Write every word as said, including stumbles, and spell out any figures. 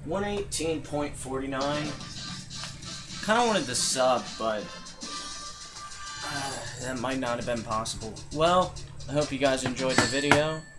one eighteen point four nine. Kind of wanted the sub, but uh, that might not have been possible. Well, I hope you guys enjoyed the video.